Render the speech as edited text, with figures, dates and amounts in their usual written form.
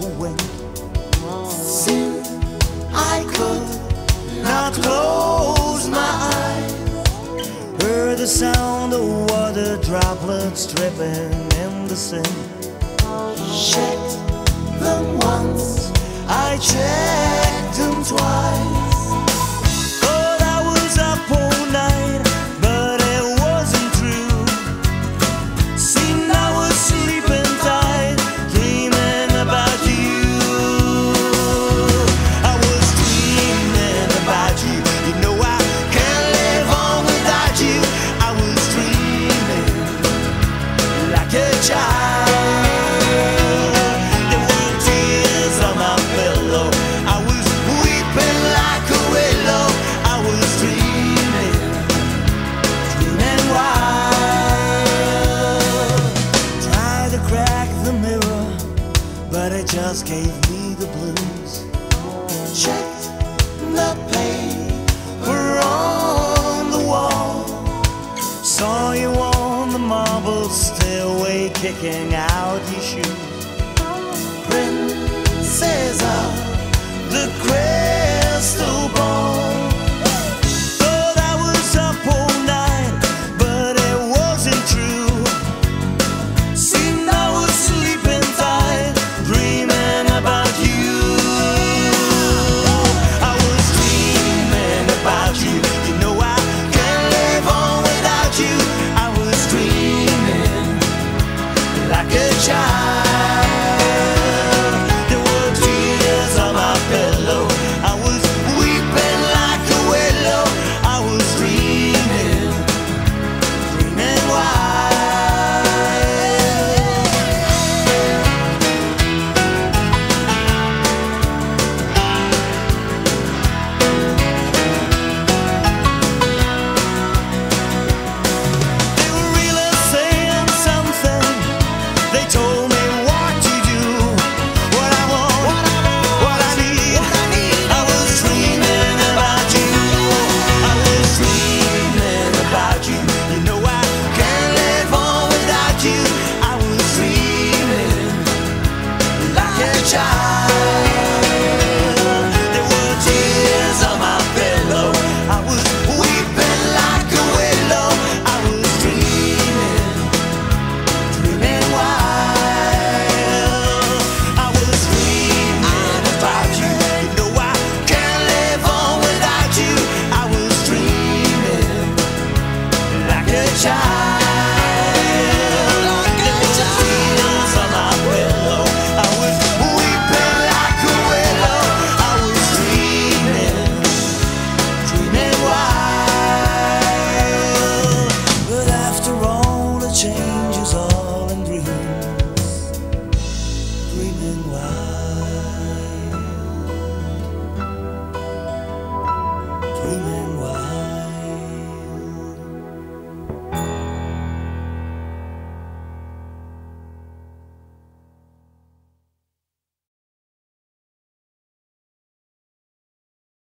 to win. Sin, I could not close my eyes. Heard the sound of water droplets dripping in the sink. Checked them once, I checked them twice. Thought I was up all night, but it wasn't true. Seen I was sleeping tight, dreaming about you. I was dreaming about you. You know I can't live on without you. I was dreaming like a child. There were tears on my pillow. I was weeping like a willow. I was dreaming, dreaming wild. Tried to crack the mirror, but it just gave me the blues. Checked the paper on the wall. Saw you on the marble stairway, kicking out your shoes. Princess